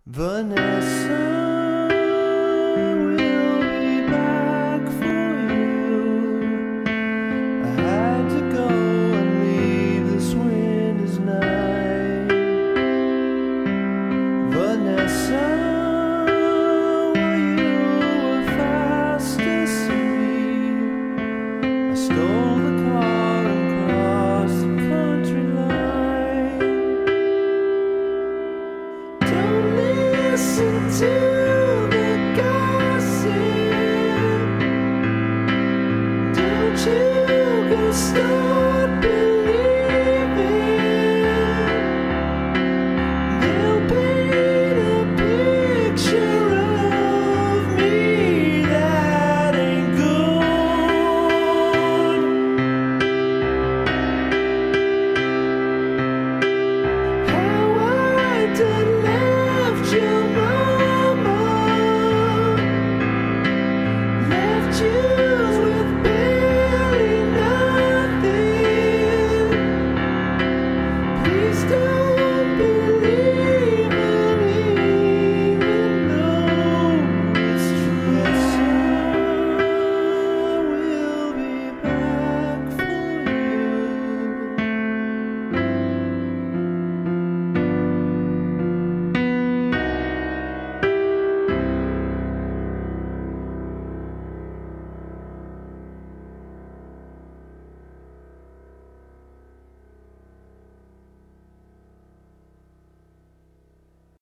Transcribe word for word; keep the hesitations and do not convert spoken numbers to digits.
Vanessa, we'll be back for you. I had to go and leave this winter's night. Vanessa, while you were fast asleep, I stole the car and crossed the country line. Don't listen to